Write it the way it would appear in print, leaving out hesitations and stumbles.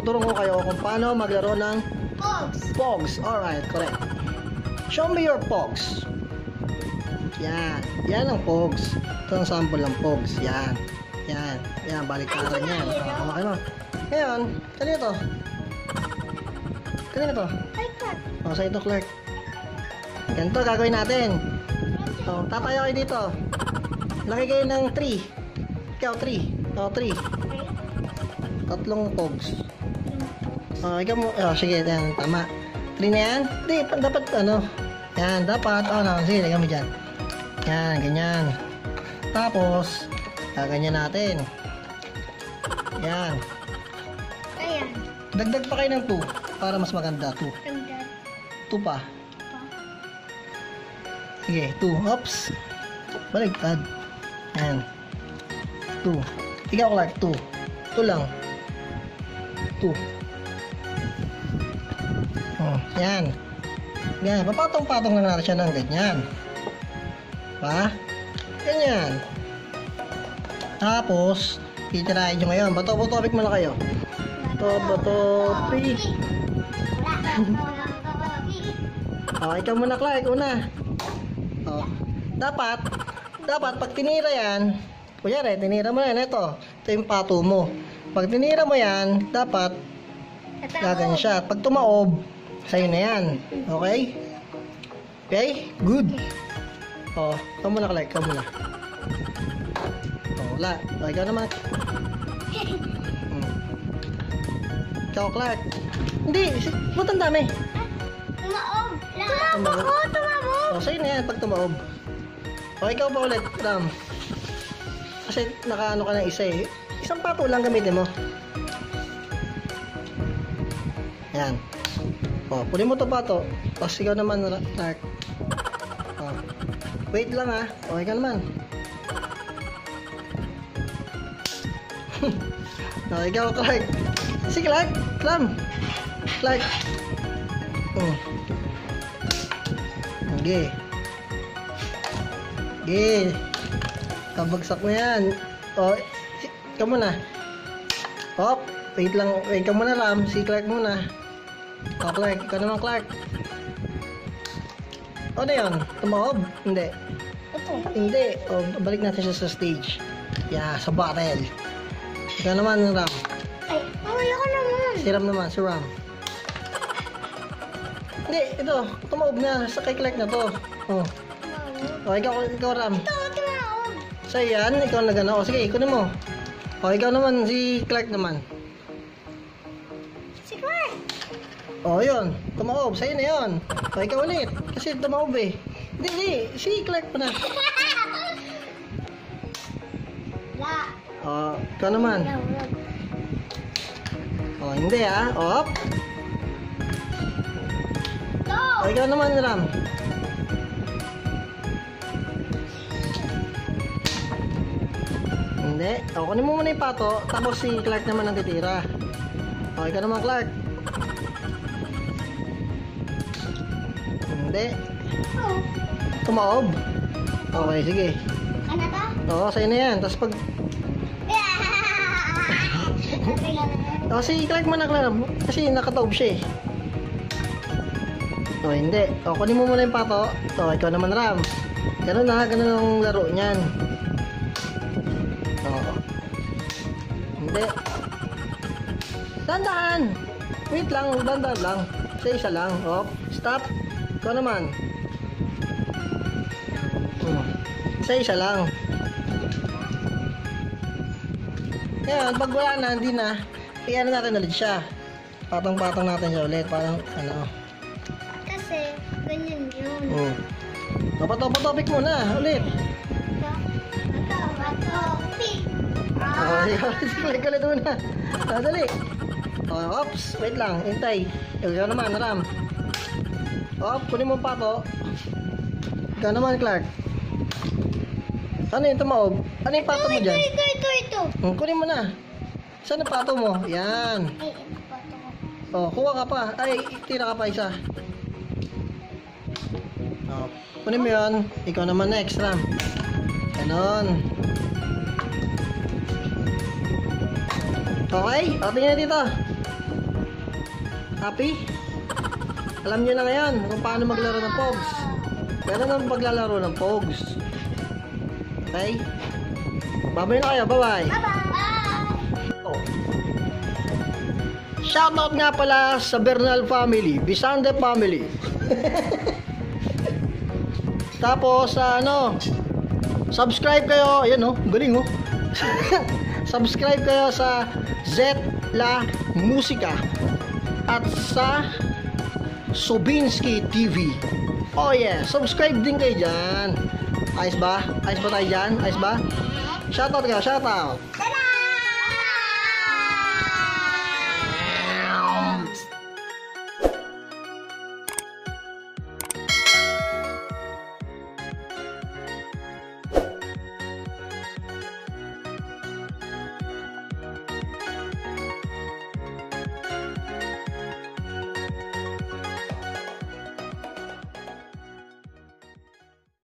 tuturuan ko kayo kung paano maglaro ng Pogs. Alright, correct. Show me your Pogs. Yan. Yan ang Pogs. Ito ang sample ng Pogs. Yan. Yan. Yan, baliktaran yan. Okay mo. Ngayon, kanina to? Kanina to? O, sa ito, Clark. Ganito gagawin natin. O, tatayo kayo dito. Laki kayo ng 3. Ikaw, 3. O, 3. Tatlong Pogs. O, ikaw mo. O, sige, yan. Tama. 3 na yan? Hindi, dapat ano. Yan, dapat. O, no, sige, lagyan mo dyan. Yan, ganyan. Tapos, gaganyan natin. Yan. Ayan. Dagdag pa kayo ng 2 para mas maganda. 2. 2 pa. Sige, 2. Oops. Baligtad. Yan. 2. Ikaw, Clark, 2. 2 lang. 2. Oh, yan. Yan. Papatong-patong lang natin siya ng ganyan. Pa? Ganyan. Tapos, titirahin nyo ngayon. Bato-topic muna kayo. Bato-topic. Oh, ikaw muna, Clark. Una. Oh. Dapat pag tinira yan, kunyari, tinira mo yan, ito yung pato mo. Pag tinira mo yan, dapat gaganyan siya. Pag tumaob, sa'yo na yan. Okay? Okay? Good. Oh, ikaw muna, Clark. Ikaw muna. Oh, wala. Oh, ikaw naman. Ikaw, Clark. Hindi, ba't ang dami? Tumaob. Tumaob. O, sa'yo na yan pag tumaob. O, ikaw pa ulit, Ram. Kasi nakaano ka ng isa eh. Isang pato lang gamitin mo. Yan. O, punin mo to pato. Tapos ikaw naman, Clark. O, wait lang ha. O, ikaw naman. O, ikaw, Clark. Si Clark. Ram. Clark. Okay. Okay. Kabagsak na yan. O, ikaw muna. Hop. Wait lang. Wait ka muna, Ram. Si Clark muna. O, Clark. Ikaw naman, Clark. O, ano yun? Tumaob? Hindi. Ito. Hindi. O, balik natin siya sa stage. Yeah, sa battle. Ikaw naman, Ram. Ay, ako naman. Si Ram naman. Si Ram. Hindi. Ito. Tumaob na. Sa kay Clark na to. O. O, ikaw, Ram. Tumaob. So, yan. Ikaw na gano'n. O, sige, ikunin mo. O, ikaw naman. Si Clark naman. Si Clark. O, yun. Tumaob. Sa'yo na yun. O, ikaw ulit. Kasi tumaob eh. Hindi. Si Clark pa na. La. O, ikaw naman. O, hindi ah. O, o, ikaw naman, Ram. Hindi. O, kunin mo muna yung pato. Tapos si Clark naman ang titira. O, ikaw naman, Clark. Hindi. Tumaob. Okay, sige. Ano ba? Oo, sa'yo na yan. Tapos pag... O, si Clark man Clark. Kasi nakataob siya eh. O, hindi. O, kunin mo muna yung pato. O, ikaw naman, Ram. Ganun na. Ganun ang laro niyan. O. Hindi. Dandahan. Wait lang. Dandahan lang. Isa lang. O, stop. Ikaw naman. Isa lang. Ngayon, pag wala na, hindi na, i-ano natin ulit siya. Patong-patong natin siya ulit. Parang, ano. Kasi, ganyan yun. Topic muna, ulit. Topic. Sige, ulit muna. Dali. Oops, wait lang, hintay. Ikaw naman, Ram. Kunin mo pa to. Ikaw naman, Clark. Ano yung tumaob? Ano yung pato mo dyan? Ito. Kunin mo na. Saan ang pato mo? Yan. Ay, ito pato. Kuha ka pa. Ay, tira ka pa isa. Kunin mo yun. Ikaw naman next, Ram. Ganon. Okay? Tingnan dito. Happy? Alam nyo na ngayon kung paano maglaro ng Pogs. Pero nang paglalaro ng Pogs. Okay? Babay na kayo. Bye-bye. Bye-bye! Oh. Shoutout nga pala sa Bernal family, Bisande family. Tapos subscribe kayo, ayan oh, galing oh. Subscribe kayo sa Z La Musica at sa Sobinski TV. Oh yeah, subscribe din kayo dyan. Ayos ba? Ayos ba tayo dyan? Ayos ba? Shoutout kayo, shoutout.